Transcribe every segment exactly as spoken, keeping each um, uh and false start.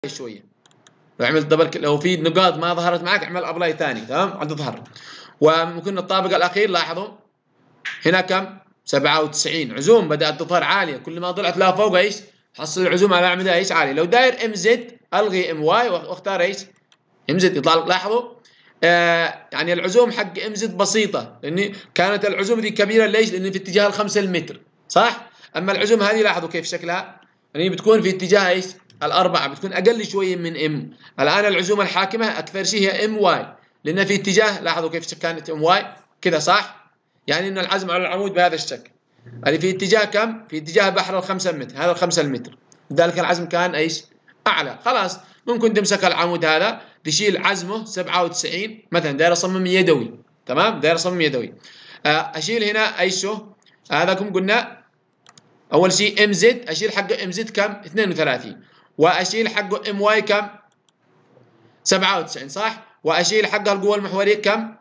شويه. لو عملت دبل كل... لو في نقاط ما ظهرت معك اعمل ابلاي ثاني، تمام، عاد تظهر. وممكن الطابق الاخير لاحظوا هنا كم؟ سبعة وتسعين عزوم بدات تظهر عاليه، كل ما طلعت لها فوق ايش؟ حصل العزوم على الاعمده ايش؟ عاليه. لو داير ام زد الغي ام واي واختار ايش؟ ام زد يطلع لك. لاحظوا آه يعني العزوم حق ام زد بسيطه، لان كانت العزوم دي كبيره. ليش؟ لان في اتجاه الخمسة المتر، صح؟ اما العزوم هذه لاحظوا كيف شكلها؟ يعني بتكون في اتجاه ايش؟ الأربعة، بتكون أقل شوية من ام. الآن العزوم الحاكمة أكثر شيء هي ام واي، لأن في اتجاه، لاحظوا كيف كانت ام واي كذا، صح؟ يعني أن العزم على العمود بهذا الشكل. يعني في اتجاه كم؟ في اتجاه بحر الخمسة متر، هذا الخمسة المتر، لذلك العزم كان ايش؟ أعلى. خلاص ممكن تمسك العمود هذا تشيل عزمه سبعة وتسعين مثلا، داير أصمم يدوي، تمام؟ داير أصمم يدوي. أشيل هنا ايش شو؟ هذا كم قلنا؟ أول شيء ام زد، أشيل حقه ام زد كم؟ اثنين وثلاثين. واشيل حقه ام واي كم؟ سبعة وتسعين، صح؟ واشيل حقه القوه المحوريه كم؟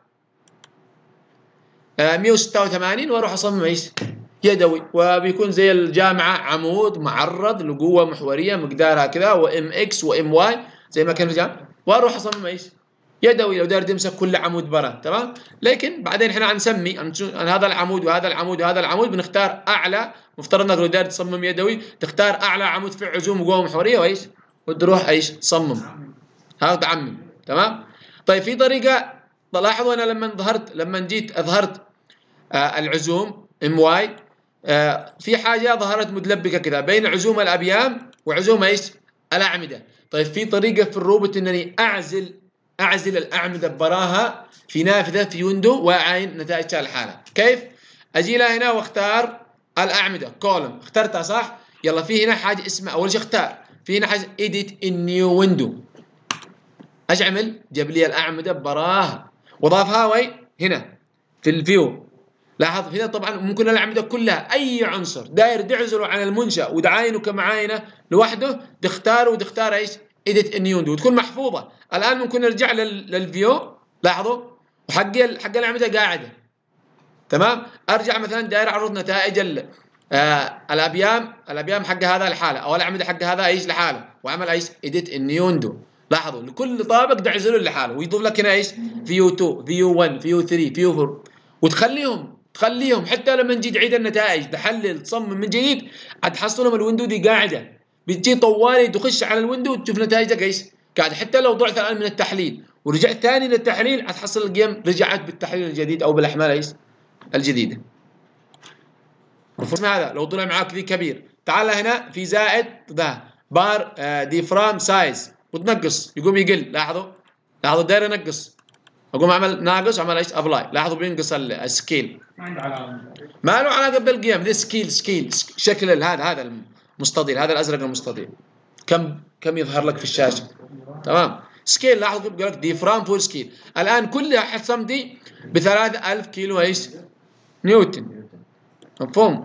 آه مئة وستة وثمانين، واروح اصمم ايش؟ يدوي. وبيكون زي الجامعه عمود معرض لقوه محوريه مقدارها كذا، وام اكس وام واي زي ما كان في الجامعه، واروح اصمم ايش؟ يدوي. لو داير تمسك كل عمود برا، تمام؟ لكن بعدين احنا حنسمي عن هذا العمود وهذا العمود وهذا العمود، بنختار اعلى. مفترض انك لو داير تصمم يدوي تختار اعلى عمود فيه عزوم وقوه محوريه وايش؟ وتروح ايش؟ تصمم. هذا تعمم، تمام؟ طيب في طريقه، لاحظوا انا لما ظهرت لما جيت اظهرت آه العزوم ام واي، آه في حاجه ظهرت مدلبكه كذا بين عزوم الابيام وعزوم ايش؟ الاعمده. طيب في طريقه في الروبوت انني اعزل اعزل الاعمده براها في نافذه في ويندو واعاين نتائجها الحاله. كيف؟ اجي لها هنا واختار الاعمده كولم، اخترتها صح؟ يلا في هنا حاجه اسمها، اول شيء اختار في هنا حاجه edit in new window. ايش عمل؟ جاب لي الاعمده براها وضافها وين؟ هنا في الفيو. لاحظ هنا طبعا ممكن الاعمده كلها اي عنصر داير تعزله عن المنشا وتعاينه كمعاينه لوحده تختاره وتختار ايش؟ edit in new window وتكون محفوظه. الان ممكن نرجع للفيو، لاحظوا وحق حق الاعمده قاعده، تمام؟ ارجع مثلا داير اعرض نتائج آه الابيام الابيام حق هذا الحاله او الاعمده حق هذا ايش لحاله، وعمل ايش؟ edit in new window. لاحظوا لكل طابق تعزله لحاله ويضيف لك هنا ايش؟ فيو اثنين، فيو واحد، فيو ثلاثة، فيو أربعة، وتخليهم تخليهم حتى لما نجي تعيد النتائج تحلل تصمم من جديد حتحصلهم الويندو دي قاعده، بتجي طوالي تخش على الويندو وتشوف نتائجك ايش؟ قاعده. حتى لو ضعت الان من التحليل ورجعت ثاني للتحليل حتحصل القيم رجعت بالتحليل الجديد او بالاحمال ايش؟ الجديده. مفهوم هذا؟ لو طلع معاك ذي كبير تعال هنا في زائد ده بار آه ديفرام سايز وتنقص يقوم يقل. لاحظوا لاحظوا داير ينقص، اقوم اعمل ناقص اعمل ايش؟ ابلاي. لاحظوا بينقص السكيل، ما عنده علاقه ما له علاقه بالقيم. ذي سكيل سكيل شكل هذا هذا المستطيل، هذا الازرق المستطيل كم كم يظهر لك في الشاشه، تمام؟ سكيل. لاحظوا كيف قال لك ديفرام فول سكيل. الان كل حسم دي ب ثلاثة آلاف كيلو ايش؟ نيوتن. مفهوم؟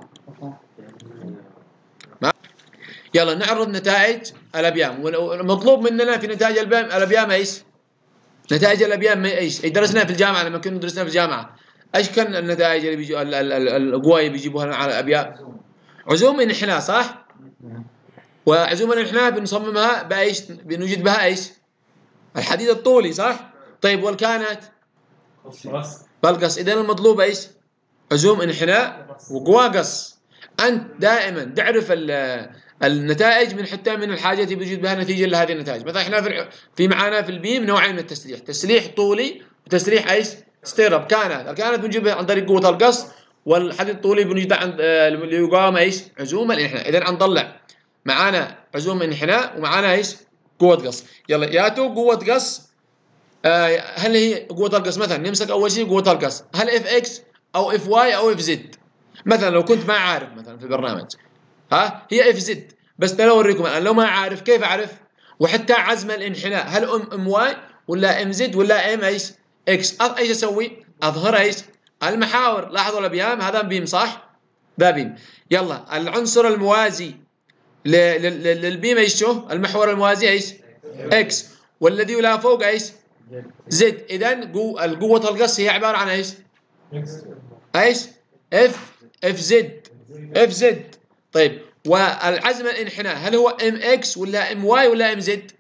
يلا نعرض نتائج الابيام. والمطلوب مننا في نتائج الابيام الابيام ايش؟ نتائج الابيام ايش؟ درسناها في الجامعه لما كنا درسنا في الجامعه. ايش كان النتائج اللي بيجوا القوى اللي بيجيبوها على الابيام؟ عزوم انحناء، صح؟ وعزوم الانحناء بنصممها بايش؟ بنوجد بها ايش؟ الحديد الطولي، صح؟ طيب والكانت بالقص. اذا المطلوب ايش؟ عزوم انحناء وقوى قص. انت دائما تعرف النتائج من حتى من الحاجات اللي بيوجد بها نتيجه لهذه النتائج. مثلا احنا في في معانا في البيم نوعين من التسليح، تسليح طولي وتسليح ايش؟ ستيرب. كانت الكانت بنجيبها عن طريق قوه القص، والحديد الطولي بنجيبها عن اللي يقاوم ايش؟ عزوم الانحناء. اذا حنطلع معانا عزوم انحناء ومعانا ايش؟ قوه قص. يلا ياتوا قوه قص. آه هل هي قوه القص؟ مثلا نمسك اول شيء قوه القص، هل اف اكس او اف واي او اف زد؟ مثلا لو كنت ما عارف مثلا في البرنامج ها هي اف زد، بس انا اوريكم الان لو ما عارف كيف اعرف. وحتى عزم الانحناء هل ام ام واي ولا ام زد ولا ام ايش؟ اكس. ايش اسوي؟ اظهر ايش؟ المحاور. لاحظوا الابيام هذا بيم، صح؟ ذا بيم. يلا العنصر الموازي للبيم ايش شو؟ المحور الموازي ايش؟ اكس. والذي يلا فوق ايش؟ زد. اذا قوه القص هي عباره عن ايش؟ ايش؟ اف اف زد اف زد. طيب والعزم الانحناء هل هو ام اكس ولا ام واي ولا ام زد؟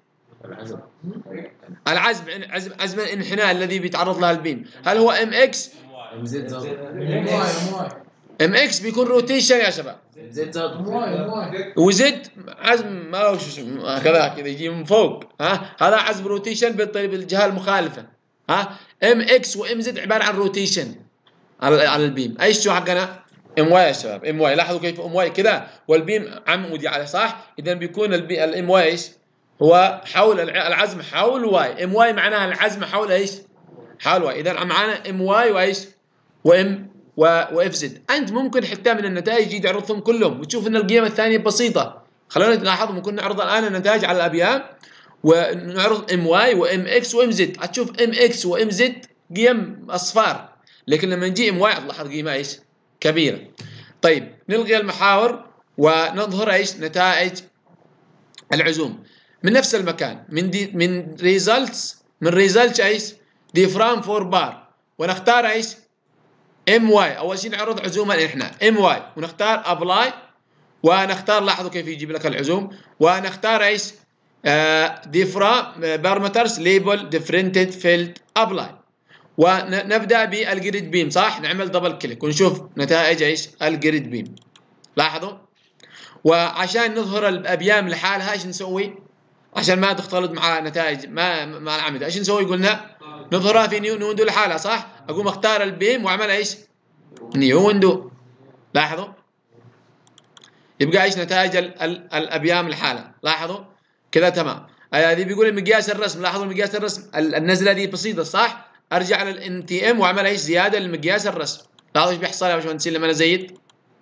العزم العزم عزم عزم الانحناء الذي بيتعرض له البيم، هل هو ام اكس؟ ام زد زائد ام اكس بيكون روتيشن يا شباب، ام زد زائد وزد عزم ما هو شو اسمه كذا كذا يجي من فوق، ها هذا عزم روتيشن بالطريق بالجهه المخالفه. ها ام اكس وام زد عباره عن روتيشن على على البيم. ايش شو حقنا؟ ام واي يا شباب، ام واي. لاحظوا كيف ام واي كذا والبيم عمودي على صح، اذا بيكون الام واي ايش؟ هو حول العزم حول واي. ام واي معناها العزم حول ايش؟ حول واي. اذا معنا ام واي وايش؟ وام واف زد. انت ممكن حتى من النتائج يجي تعرضهم كلهم وتشوف ان القيم الثانيه بسيطه. خلونا نلاحظ ممكن نعرض الان النتائج على الابيام ونعرض ام واي وام اكس وام زد، هتشوف ام اكس وام زد قيم اصفار، لكن لما نجي ام واي تلاحظ قيمه ايش؟ كبيره. طيب نلغي المحاور ونظهر ايش؟ نتائج العزوم من نفس المكان، من دي من ريزلتس من ريزلتس ايش؟ ديفرام فور بار، ونختار ايش؟ ام واي. اول شيء نعرض عزوم الانحناء ام واي ونختار ابلاي، ونختار لاحظوا كيف يجيب لك العزوم، ونختار ايش؟ ديفرام بارامترز ليبل ديفرنتد فيلد ابلاي، ونبدا بالجريد بيم صح؟ نعمل دبل كليك ونشوف نتائج ايش؟ الجريد بيم. لاحظوا؟ وعشان نظهر الابيام لحالها ايش نسوي؟ عشان ما تختلط مع نتائج ما مع الأعمدة، ايش نسوي؟ قلنا نظهرها في نيو ويندو لحالها صح؟ اقوم اختار البيم واعمل ايش؟ نيو ويندو. لاحظوا؟ يبقى ايش؟ نتائج ال ال الابيام لحالها. لاحظوا؟ كذا تمام. هذه بيقول مقياس الرسم. لاحظوا مقياس الرسم النزله دي بسيطه صح؟ ارجع للان تي ام واعمل ايش؟ زياده لمقياس الرسم. لاحظوا ايش بيحصل يا باشمهندسين لما انا ازيد؟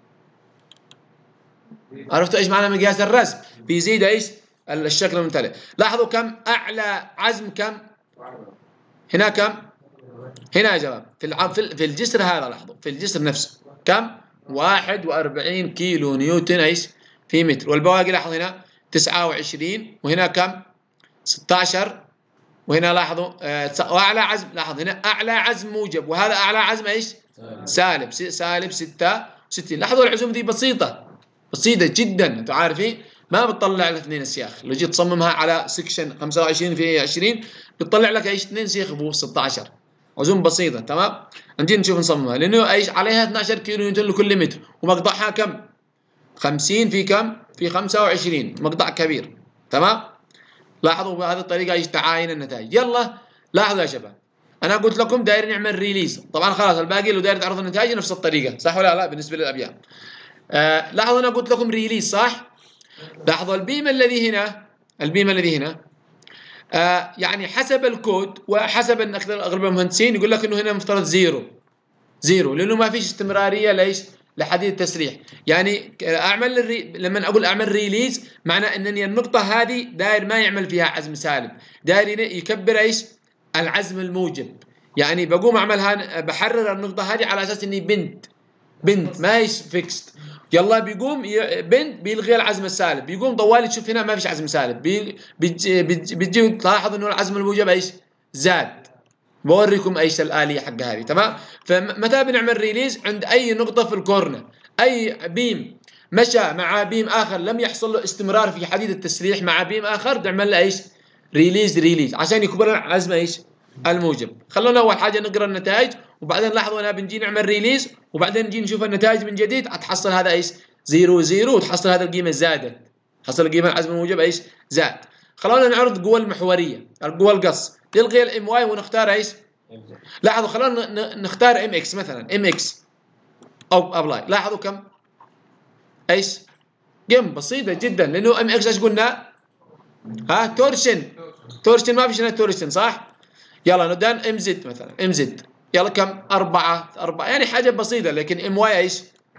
عرفتوا ايش معنى مقياس الرسم؟ بيزيد ايش؟ الشكل الممتلئ. لاحظوا كم اعلى عزم كم؟ هنا كم؟ هنا يا شباب في في الجسر هذا. لاحظوا في الجسر نفسه كم؟ واحد وأربعين كيلو نيوتن ايش؟ في متر. والبواقي لاحظوا هنا تسعة وعشرين، وهنا كم؟ ستة عشر، وهنا لاحظوا آه واعلى عزم. لاحظ هنا اعلى عزم موجب، وهذا اعلى عزم ايش؟ سالب سالب ستة وستين. لاحظوا العزوم دي بسيطه بسيطه جدا. انتم عارفين ما بتطلع لك اثنين سياخ. لو جيت تصممها على سكشن خمسة وعشرين في عشرين بتطلع لك ايش؟ اثنين سياخ ب ستة عشر. عزوم بسيطه تمام. نجي نشوف نصممها لانه ايش؟ عليها اثني عشر كيلو نيوتن لكل متر، ومقطعها كم؟ خمسين في كم؟ في خمسة وعشرين. مقطع كبير تمام. لاحظوا بهذه الطريقه ايش؟ تعاين النتائج. يلا لاحظوا يا شباب، انا قلت لكم داير نعمل ريليز. طبعا خلاص الباقي لو داير تعرض النتائج نفس الطريقه صح ولا لا بالنسبه للابيام؟ آه لاحظوا انا قلت لكم ريليز صح؟ لاحظوا البيم الذي هنا البيم الذي هنا آه يعني حسب الكود وحسب ان اغلب المهندسين يقول لك انه هنا مفترض زيرو زيرو، لانه ما فيش استمراريه ليش؟ لحديد التسريح. يعني اعمل الري... لما اقول اعمل ريليز معنى انني النقطه هذه داير ما يعمل فيها عزم سالب، داير يكبر ايش؟ العزم الموجب. يعني بقوم اعملها بحرر النقطه هذه على اساس اني بنت بنت ما هيش فيكست. يلا بيقوم بنت بيلغي العزم السالب، بيقوم طوالي تشوف هنا ما فيش عزم سالب، بي... بيجي بيجي تلاحظ انه العزم الموجب ايش؟ زاد. بوريكم ايش الاليه حق هذه تمام. فمتى بنعمل ريليز؟ عند اي نقطه في الكورنر، اي بيم مشى مع بيم اخر لم يحصل له استمرار في حديد التسريح مع بيم اخر نعمل له ايش؟ ريليز ريليز عشان يكبر العزم ايش؟ الموجب. خلونا اول حاجه نقرا النتائج، وبعدين لاحظوا هنا بنجي نعمل ريليز، وبعدين نجي نشوف النتائج من جديد. هتحصل هذا ايش؟ زيرو زيرو، وتحصل هذا القيمه زادت، حصل القيمه العزم الموجب ايش؟ زاد. خلونا نعرض قوى المحوريه، القوى القص. نلغي الام واي ونختار ايش؟ لاحظوا خلونا نختار ام اكس مثلا، ام اكس او ابلاي. لاحظوا كم؟ ايش؟ قيم بسيطه جدا، لانه ام اكس ايش قلنا؟ ها تورشن تورشن ما فيش هنا تورشن صح؟ يلا ندان ام زد مثلا، ام زد يلا كم؟ أربعة أربعة، يعني حاجة بسيطة. لكن ام واي ايش؟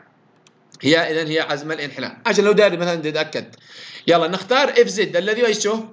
هي إذا هي عزم الانحناء، عشان لو داري مثلا تتأكد. يلا نختار اف زد الذي ايش شو؟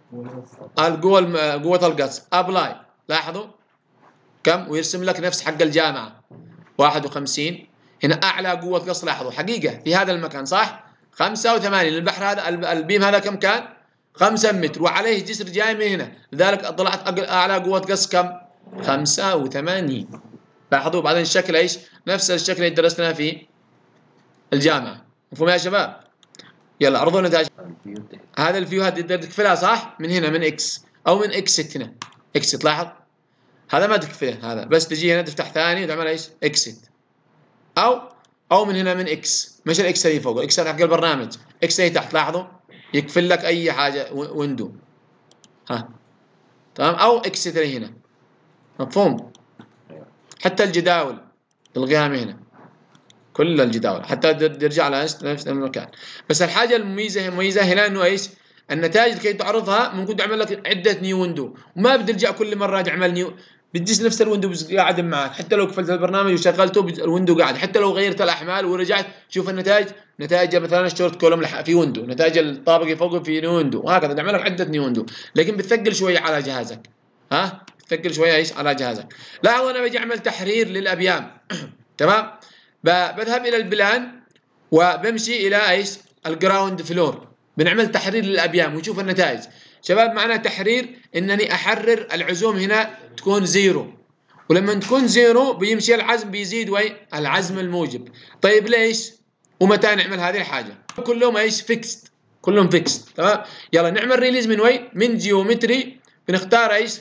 القوة قوة القص. ابلاي. لاحظوا كم؟ ويرسم لك نفس حق الجامعة واحد وخمسين. هنا أعلى قوة قص. لاحظوا حقيقة في هذا المكان صح؟ خمسة وثمانين. البحر هذا البيم هذا كم كان؟ خمسة متر، وعليه جسر جاي من هنا، لذلك طلعت أعلى قوة قص كم؟ خمسة وثمانين. لاحظوا بعدين الشكل ايش؟ نفس الشكل اللي درسناه في الجامعة. مفهوم يا شباب؟ يلا عرضوا النتائج. هذا الفيو هذه تقدر تقفلها صح؟ من هنا من اكس او من اكست هنا اكست. تلاحظ هذا ما تقفله، هذا بس تجي هنا تفتح ثاني وتعمل ايش؟ اكست. او او من هنا من اكس، مش الاكس اللي فوق، الاكس حق البرنامج، اكس اللي تحت. لاحظوا يقفل لك اي حاجه ويندو. ها تمام. او اكس اللي هنا. مفهوم؟ حتى الجداول تلغيها من هنا، كل الجداول حتى ترجع على نفس المكان. بس الحاجه المميزه المميزه هنا انه ايش؟ النتائج كي تعرضها ممكن تعمل لك عده نيو ويندو، وما بترجع كل مره تعمل نيو، بتجيش نفس الويندو بس قاعد معك. حتى لو قفلت البرنامج وشغلته الويندو قاعد، حتى لو غيرت الاحمال ورجعت تشوف النتائج، نتائج مثلا الشورت كولوم في ويندو، نتائج الطابق فوق في ويندو، وهكذا تعمل لك عده نيو ويندو. لكن بتثقل شويه على جهازك. ها بتثقل شويه ايش على جهازك. لاحظوا انا بجي اعمل تحرير للابيان تمام. بذهب الى البلان وبمشي الى ايش؟ الجراوند فلور، بنعمل تحرير للابيان ونشوف النتائج. شباب معنى تحرير انني احرر العزوم هنا تكون زيرو، ولما تكون زيرو بيمشي العزم بيزيد وين؟ العزم الموجب. طيب ليش؟ ومتى نعمل هذه الحاجه؟ كلهم ايش؟ فيكست، كلهم فيكست تمام. يلا نعمل ريليز من وين؟ من جيومتري. بنختار ايش؟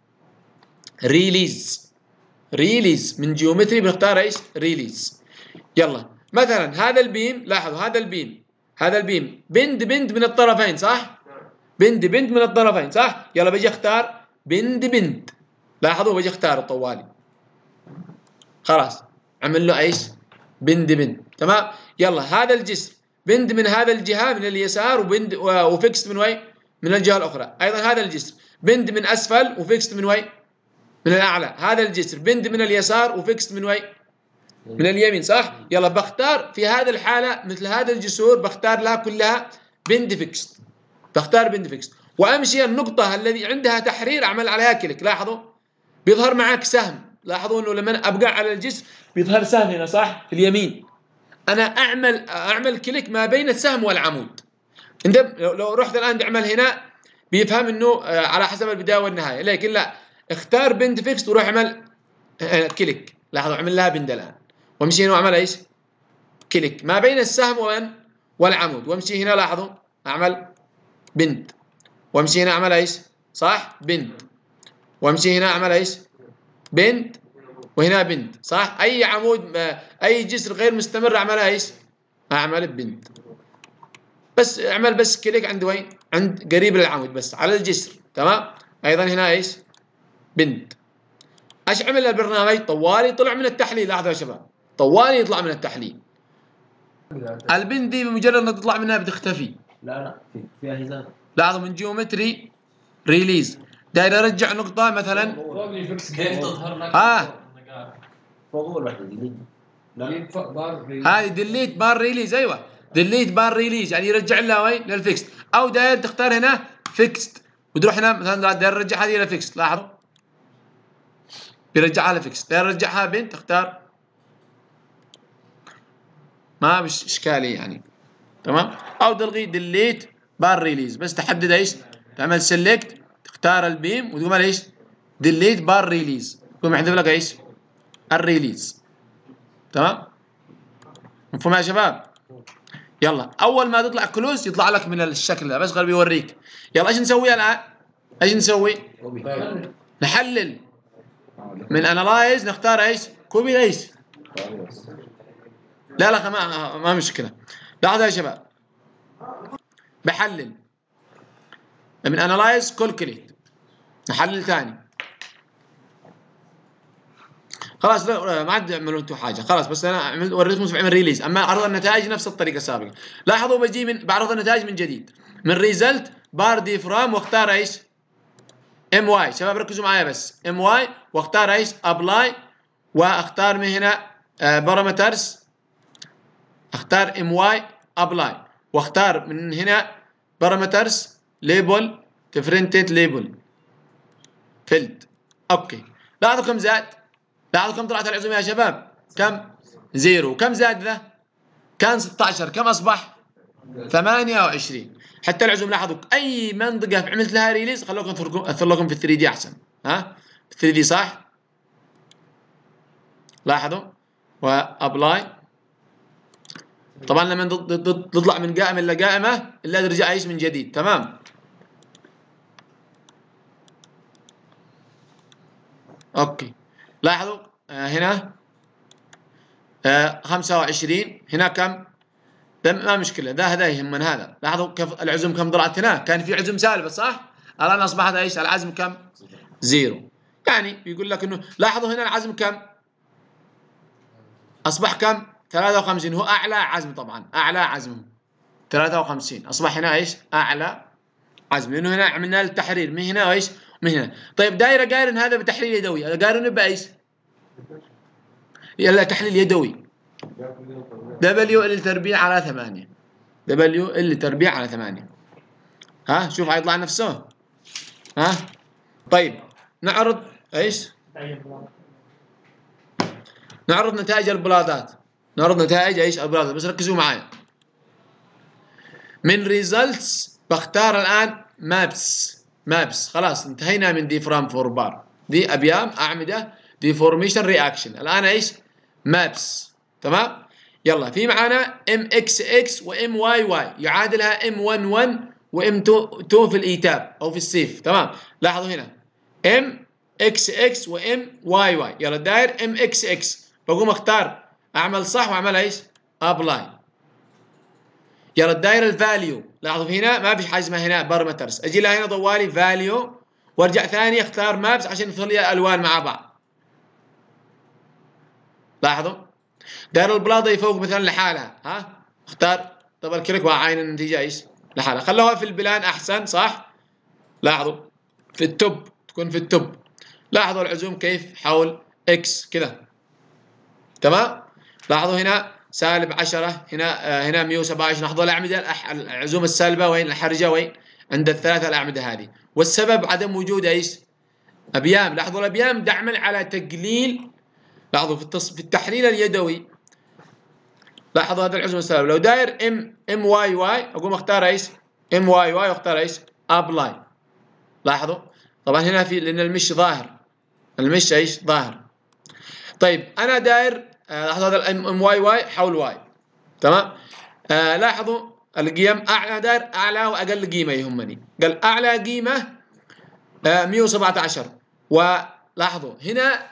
ريليز. ريليز من جيومتري بنختار ايش؟ ريليز. يلا مثلا هذا البيم، لاحظوا هذا البيم، هذا البيم بند بند من الطرفين صح؟ بند بند من الطرفين صح؟ يلا بجي اختار بند بند. لاحظوا بجي اختار الطوالي. خلاص عمل له ايش؟ بند بند تمام. يلا هذا الجسر بند من هذا الجهه من اليسار وبند وفيكست من وين؟ من الجهه الاخرى. ايضا هذا الجسر بند من اسفل وفيكست من وين؟ من الاعلى. هذا الجسر بند من اليسار وفيكست من وين؟ من اليمين صح؟ يلا بختار في هذه الحالة مثل هذا الجسور بختار لها كلها بند فيكست. بختار بند فيكست وامشي النقطة الذي عندها تحرير اعمل عليها كليك. لاحظوا بيظهر معك سهم. لاحظوا انه لما ابقى على الجسر بيظهر سهم هنا صح؟ في اليمين. انا اعمل اعمل كليك ما بين السهم والعمود. انت لو رحت الان تعمل هنا بيفهم انه على حسب البداية والنهاية، لكن لا، اختار بند فيكست وروح اعمل كليك. لاحظوا اعمل لها بند الان وامشي هنا واعمل ايش؟ كليك ما بين السهم والعمود، وامشي هنا. لاحظوا اعمل بند وامشي هنا اعمل ايش؟ صح؟ بند وامشي هنا اعمل ايش؟ بند وهنا بند صح؟ اي عمود اي جسر غير مستمر اعملها ايش؟ اعمل بند. بس اعمل بس كليك عند وين؟ عند قريب للعمود بس على الجسر تمام؟ ايضا هنا ايش؟ بند. ايش عمل البرنامج؟ طوالي طلع من التحليل. لاحظوا يا شباب طوالي يطلع من التحليل. البند دي بمجرد ما تطلع منها بتختفي. لا لا في فيها هزار. لاحظوا من جيومتري ريليز داير ارجع نقطة مثلا كيف تظهر لك؟ اه فوق اول واحدة دي. هذه ديليت بار ريليز. ايوه ديليت بار ريليز يعني يرجع لها وين؟ للفيكست. او داير تختار هنا فيكست وتروح هنا مثلا داير ترجع هذه الى فيكست. لاحظوا بيرجعها لفيكست. داير ترجعها بنت تختار ما مش اشكالي يعني تمام. او تلغي ديليت بار ريليز بس تحدد ايش؟ تعمل سيلكت تختار البيم وتقوم ايش؟ ديليت بار ريليز يقوم يحذف لك ايش؟ الريليز تمام. مفهوم يا شباب؟ يلا اول ما تطلع كلوز يطلع لك من الشكل ده بس غير بيوريك. يلا ايش نسوي الان؟ ايش نسوي؟ نحلل من انالايز نختار ايش؟ كوبي ايش؟ لا لا ما ما مشكله. لاحظوا يا شباب بحلل من انالايز كالكوليت نحلل ثاني. خلاص ما عاد تعملوا انتم حاجه خلاص، بس انا عملت وريتكم كيف اعمل ريليز. اما عرض النتائج نفس الطريقه السابقه. لاحظوا بجي من بعرض النتائج من جديد من ريزلت بار ديفرام واختار ايش؟ ام واي. شباب ركزوا معايا بس ام واي واختار ايش؟ ابلاي واختار من هنا بارامترز. اختار ام واي ابلاي واختار من هنا بارامترز ليبل ديفرنتد ليبل فيلد. اوكي لاحظوا كم زاد؟ لاحظوا كم طلعت العزوم يا شباب؟ كم؟ زيرو. كم زاد ذا؟ كان ستة عشر. كم اصبح؟ ثمانية وعشرين. حتى العزوم لاحظوا اي منطقه عملت لها ريليز خلوكم اثر لكم في ثري دي احسن. ها؟ في ثري دي صح؟ لاحظوا وابلاي طبعا لما تطلع من قائمه الى قائمه الا ترجع ايش من جديد. تمام. اوكي لاحظوا آه هنا آه خمسة وعشرين، هنا كم؟ ده ما مشكله، ده هذا يهمنا هذا. لاحظوا كيف العزم كم طلعت هنا؟ كان في عزم سالبه صح؟ الان اصبحت ايش؟ العزم كم؟ زيرو. يعني بيقول لك انه لاحظوا هنا العزم كم؟ اصبح كم؟ ثلاثة وخمسين، هو اعلى عزم طبعا، اعلى عزم ثلاثة وخمسين، اصبح هنا ايش؟ اعلى عزم، لانه هنا عملنا التحرير من هنا وايش؟ من هنا. طيب دايره قارن هذا بتحليل يدوي، قارنه بايش؟ يلا تحليل يدوي. دبليو ال تربيع على ثمانية، دبليو ال تربيع على ثمانية. ها شوف هيطلع نفسه. ها طيب نعرض ايش؟ نعرض نتائج البلادات، نعرض نتائج ايش؟ البلادات، بس ركزوا معايا. من ريزلتس بختار الان مابس، مابس خلاص انتهينا من ديفرام فور بار، دي ابيام اعمده ديفورميشن رياكشن. الان ايش؟ مابس. تمام. يلا في معانا ام اكس اكس وام واي واي يعادلها ام واحد واحد وام اتنين في الايتاب او في السيف. تمام. لاحظوا هنا ام اكس اكس وام واي واي. يلا داير ام اكس اكس، بقوم اختار اعمل صح واعمل ايش؟ ابلاي. يلا الدايره الفاليو، لاحظوا هنا ما فيش حاجه اسمها هنا بارامترز، اجي لها هنا طوالي فاليو وارجع ثاني اختار مابس عشان يدخل لي الالوان مع بعض. لاحظوا دايره البلاطه فوق مثلا لحالها، ها اختار دبل كليك واعاين النتيجه ايش؟ لحالها. خلوها في البلان احسن صح؟ لاحظوا في التوب تكون في التوب. لاحظوا العزوم كيف حول اكس كذا. تمام. لاحظوا هنا سالب عشرة، هنا آه هنا مئة وسبعة وعشرين. لاحظوا الاعمده العزوم السالبه وين؟ الحرجه وين؟ عند الثلاثه الاعمده هذه، والسبب عدم وجود ايش؟ ابيام. لاحظوا الابيام دعما على تقليل. لاحظوا في التص... في التحليل اليدوي، لاحظوا هذا العزم السالب. لو داير ام ام واي واي اقوم اختار ايش؟ ام واي واي واختار ايش؟ ابلاي. لاحظوا طبعا هنا في لان المش ظاهر، المش ايش؟ ظاهر. طيب انا داير آه لاحظوا هذا الام ام واي واي حول واي. تمام. آه لاحظوا القيم اعلى، داير اعلى واقل قيمه يهمني. قال اعلى قيمه آه مئة وسبعة عشر، ولاحظوا هنا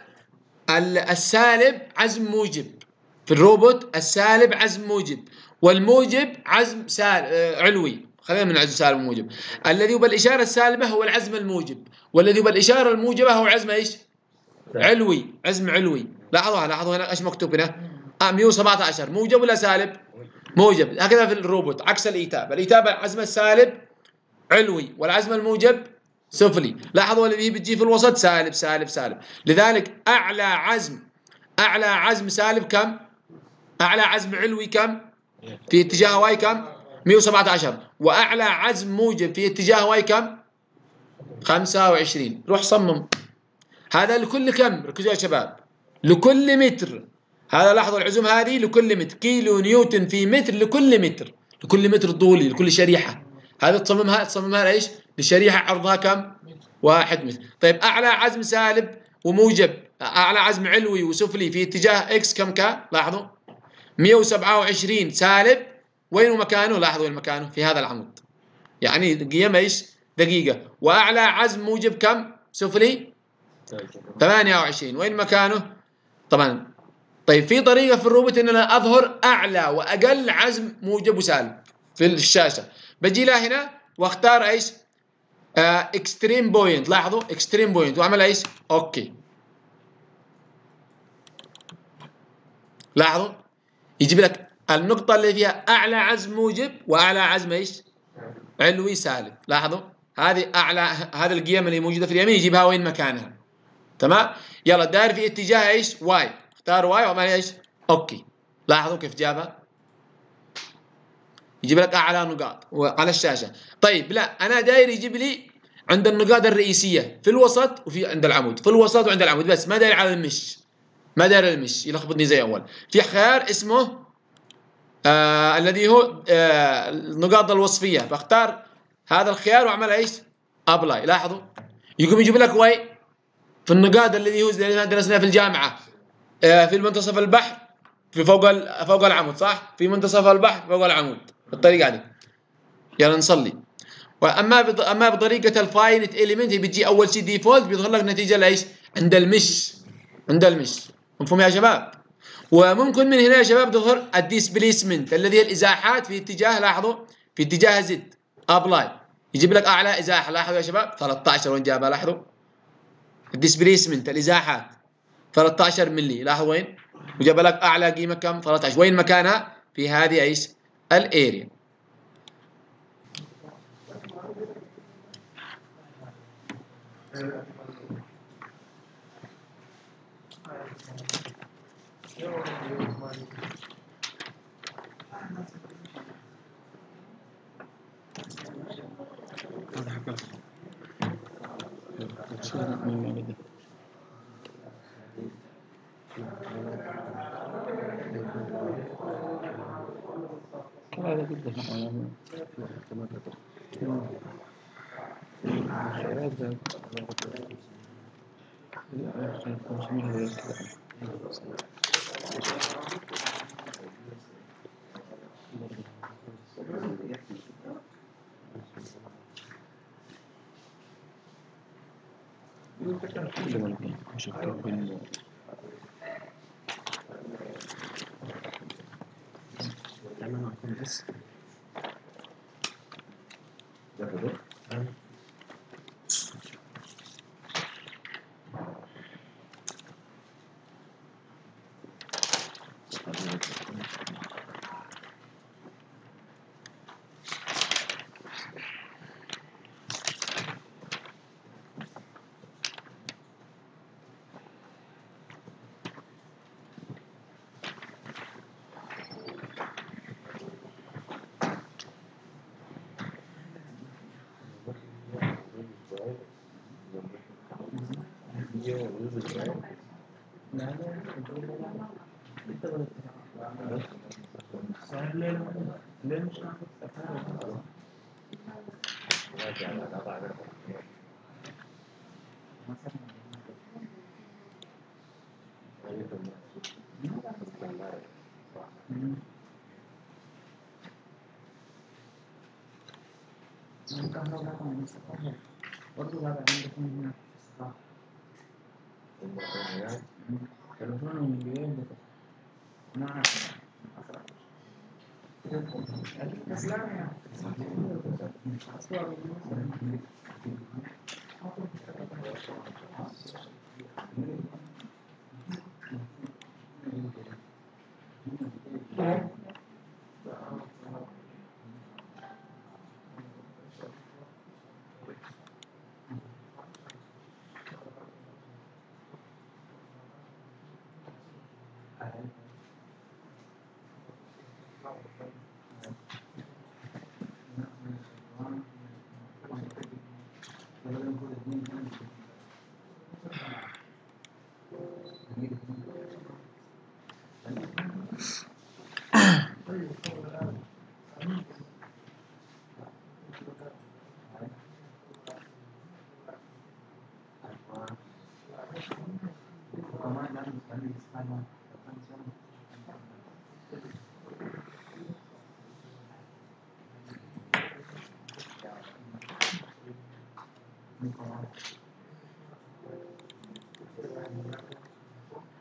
السالب عزم موجب في الروبوت، السالب عزم موجب والموجب عزم سال آه علوي. خلينا من عزم سالب وموجب. الذي بالاشاره السالبه هو العزم الموجب، والذي بالاشاره الموجبه هو عزم ايش؟ علوي، عزم علوي. لاحظوا لاحظوا هنا ايش مكتوب هنا؟ آه مئة وسبعة عشر موجب ولا سالب؟ موجب. هكذا في الروبوت عكس الايتاب، الايتاب العزم السالب علوي والعزم الموجب سفلي. لاحظوا الذي بتجي في الوسط سالب سالب سالب. لذلك اعلى عزم، اعلى عزم سالب كم؟ اعلى عزم علوي كم؟ في اتجاه واي كم؟ مئة وسبعة عشر. واعلى عزم موجب في اتجاه واي كم؟ خمسة وعشرين. روح صمم هذا لكل كم؟ ركزوا يا شباب، لكل متر. هذا لاحظوا العزوم هذه لكل متر، كيلو نيوتن في متر لكل متر، لكل متر طولي لكل شريحه. هذا تصممها تصممها ايش؟ لشريحه عرضها كم؟ واحد متر. طيب اعلى عزم سالب وموجب، اعلى عزم علوي وسفلي في اتجاه اكس كم كان؟ لاحظوا مئة وسبعة وعشرين سالب، وين مكانه؟ لاحظوا وين مكانه؟ في هذا العمود، يعني قيم ايش؟ دقيقه. واعلى عزم موجب كم؟ سفلي ثمانية وعشرين، وين مكانه؟ طبعا طيب في طريقه في الروبوت ان انا اظهر اعلى واقل عزم موجب وسالب في الشاشه. بجي لها هنا واختار ايش؟ اكستريم بوينت. لاحظوا اكستريم بوينت واعمل ايش؟ اوكي. لاحظوا يجيب لك النقطه اللي فيها اعلى عزم موجب واعلى عزم ايش؟ علوي سالب. لاحظوا هذه اعلى، هذه القيم اللي موجوده في اليمين يجيبها وين مكانها. تمام. يلا داير في اتجاه ايش؟ واي، اختار واي واعمل ايش؟ اوكي. لاحظوا كيف جابها؟ يجيب لك اعلى نقاط على الشاشه. طيب لا انا داير يجيب لي عند النقاط الرئيسيه في الوسط وفي عند العمود، في الوسط وعند العمود بس، ما داير على المش، ما داير المش يلخبطني زي اول. في خيار اسمه آه الذي هو آه النقاط الوصفيه، بختار هذا الخيار واعمل ايش؟ ابلاي. لاحظوا يقوم يجيب لك وين؟ في النقاط الذي هو زي ما درسناه في الجامعه آه في منتصف البحر في فوق ال... فوق العمود صح؟ في منتصف البحر فوق العمود بالطريقة دي. يلا نصلي. واما بط... اما بطريقة الفاينت اليمنت هي بتجي اول شيء ديفولت بيظهر لك نتيجة لايش؟ عند المش عند المش. مفهوم يا شباب؟ وممكن من هنا يا شباب تظهر الديسبليسمنت الذي هي الازاحات في اتجاه، لاحظوا، في اتجاه زد ابلاي يجيب لك اعلى ازاحه. لاحظوا يا شباب ثلاثة عشر وين جابها؟ لاحظوا الديسبليسمنت الازاحات ثلاثة عشر ملي. لاحظوا وين؟ وجاب لك اعلى قيمه كم؟ ثلاثة عشر. وين مكانها؟ في هذه ايش؟ الاريا.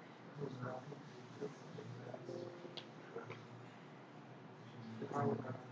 Thank you.